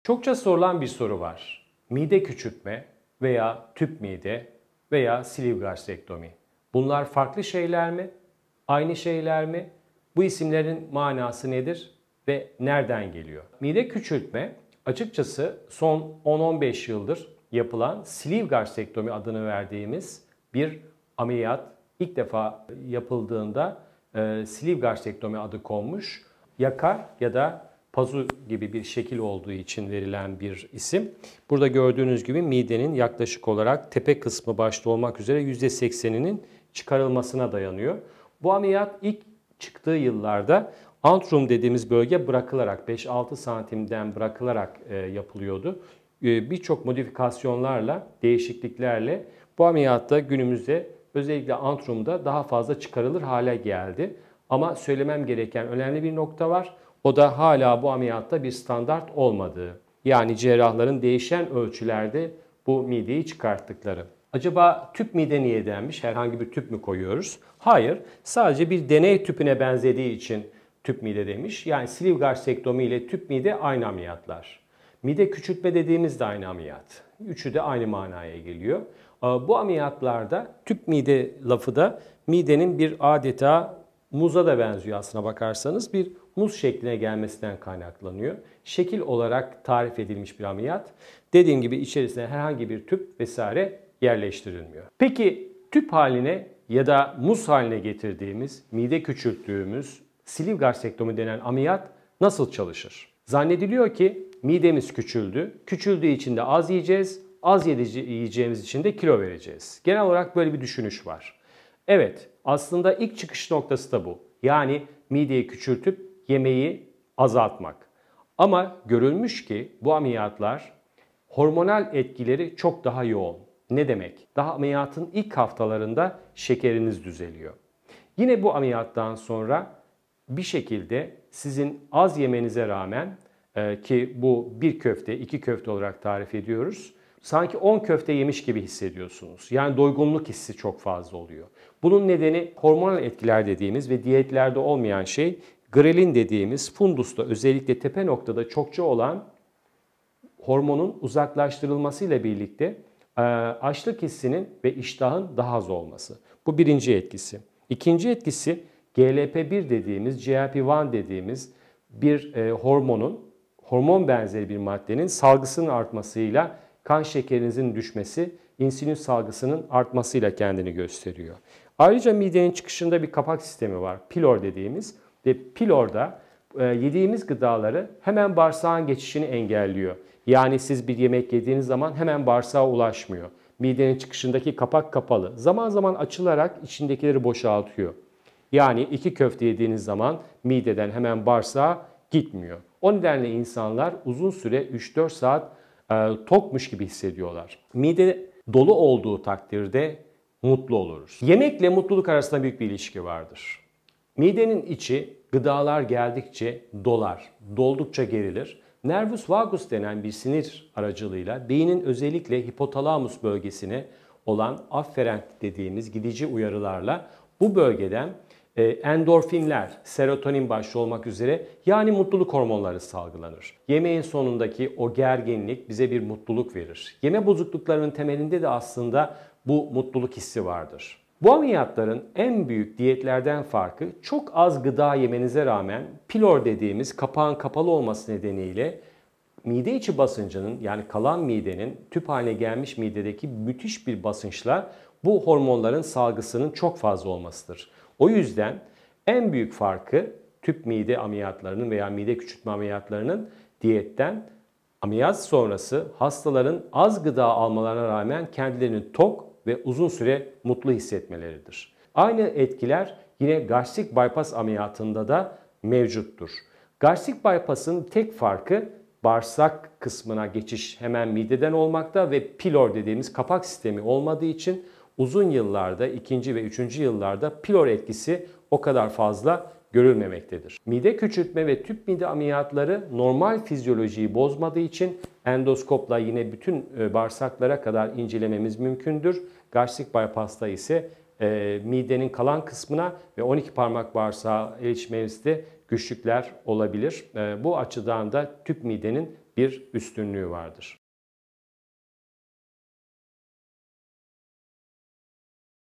Çokça sorulan bir soru var. Mide küçültme veya tüp mide veya sleeve gastrektomi. Bunlar farklı şeyler mi? Aynı şeyler mi? Bu isimlerin manası nedir ve nereden geliyor? Mide küçültme açıkçası son 10-15 yıldır yapılan sleeve gastrektomi adını verdiğimiz bir ameliyat. İlk defa yapıldığında sleeve gastrektomi adı konmuş. Yaka ya da pazu gibi bir şekil olduğu için verilen bir isim. Burada gördüğünüz gibi midenin yaklaşık olarak tepe kısmı başta olmak üzere %80'inin çıkarılmasına dayanıyor. Bu ameliyat ilk çıktığı yıllarda antrum dediğimiz bölge bırakılarak 5-6 santimden bırakılarak yapılıyordu. Birçok modifikasyonlarla, değişikliklerle bu ameliyatta günümüzde özellikle antrumda daha fazla çıkarılır hale geldi. Ama söylemem gereken önemli bir nokta var. O da hala bu ameliyatta bir standart olmadığı. Yani cerrahların değişen ölçülerde bu mideyi çıkarttıkları. Acaba tüp mide niye denmiş? Herhangi bir tüp mü koyuyoruz? Hayır. Sadece bir deney tüpüne benzediği için tüp mide demiş. Yani sleeve gastrektomi ile tüp mide aynı ameliyatlar. Mide küçültme dediğimiz de aynı ameliyat. Üçü de aynı manaya geliyor. Bu ameliyatlarda tüp mide lafı da midenin bir adeta muza da benziyor aslına bakarsanız. Bir muz şekline gelmesinden kaynaklanıyor. Şekil olarak tarif edilmiş bir ameliyat. Dediğim gibi içerisine herhangi bir tüp vesaire yerleştirilmiyor. Peki tüp haline ya da muz haline getirdiğimiz, mide küçülttüğümüz sleeve gastrektomi denen ameliyat nasıl çalışır? Zannediliyor ki midemiz küçüldü. Küçüldüğü için de az yiyeceğiz. Az yiyeceğimiz için de kilo vereceğiz. Genel olarak böyle bir düşünüş var. Evet, aslında ilk çıkış noktası da bu. Yani mideyi küçültüp yemeği azaltmak. Ama görülmüş ki bu ameliyatlar hormonal etkileri çok daha yoğun. Ne demek? Daha ameliyatın ilk haftalarında şekeriniz düzeliyor. Yine bu ameliyattan sonra bir şekilde sizin az yemenize rağmen ki bu bir köfte, iki köfte olarak tarif ediyoruz. Sanki 10 köfte yemiş gibi hissediyorsunuz. Yani doygunluk hissi çok fazla oluyor. Bunun nedeni hormonal etkiler dediğimiz ve diyetlerde olmayan şey grelin dediğimiz fundusta özellikle tepe noktada çokça olan hormonun uzaklaştırılmasıyla birlikte açlık hissinin ve iştahın daha az olması. Bu birinci etkisi. İkinci etkisi GLP-1 dediğimiz, GLP-1 dediğimiz bir hormon benzeri bir maddenin salgısının artmasıyla kan şekerinizin düşmesi, insülin salgısının artmasıyla kendini gösteriyor. Ayrıca midenin çıkışında bir kapak sistemi var. Pilor dediğimiz ve pilorda yediğimiz gıdaları hemen bağırsağın geçişini engelliyor. Yani siz bir yemek yediğiniz zaman hemen bağırsağa ulaşmıyor. Midenin çıkışındaki kapak kapalı. Zaman zaman açılarak içindekileri boşaltıyor. Yani iki köfte yediğiniz zaman mideden hemen bağırsağa gitmiyor. O nedenle insanlar uzun süre 3-4 saat tokmuş gibi hissediyorlar. Mide dolu olduğu takdirde mutlu oluruz. Yemekle mutluluk arasında büyük bir ilişki vardır. Midenin içi gıdalar geldikçe dolar, doldukça gerilir. Nervus vagus denen bir sinir aracılığıyla beynin özellikle hipotalamus bölgesine olan afferent dediğimiz gidici uyarılarla bu bölgeden endorfinler, serotonin başta olmak üzere yani mutluluk hormonları salgılanır. Yemeğin sonundaki o gerginlik bize bir mutluluk verir. Yeme bozukluklarının temelinde de aslında bu mutluluk hissi vardır. Bu ameliyatların en büyük diyetlerden farkı çok az gıda yemenize rağmen pilor dediğimiz kapağın kapalı olması nedeniyle mide içi basıncının yani kalan midenin tüp haline gelmiş midedeki müthiş bir basınçla bu hormonların salgısının çok fazla olmasıdır. O yüzden en büyük farkı tüp mide ameliyatlarının veya mide küçültme ameliyatlarının diyetten ameliyat sonrası hastaların az gıda almalarına rağmen kendilerini tok ve uzun süre mutlu hissetmeleridir. Aynı etkiler yine gastrik bypass ameliyatında da mevcuttur. Gastrik bypass'ın tek farkı bağırsak kısmına geçiş hemen mideden olmakta ve pilor dediğimiz kapak sistemi olmadığı için uzun yıllarda, ikinci ve üçüncü yıllarda pilor etkisi o kadar fazla görülmemektedir. Mide küçültme ve tüp mide ameliyatları normal fizyolojiyi bozmadığı için endoskopla yine bütün bağırsaklara kadar incelememiz mümkündür. Gastrik bypass'ta ise midenin kalan kısmına ve 12 parmak bağırsağa erişmemizde güçlükler olabilir. Bu açıdan da tüp midenin bir üstünlüğü vardır.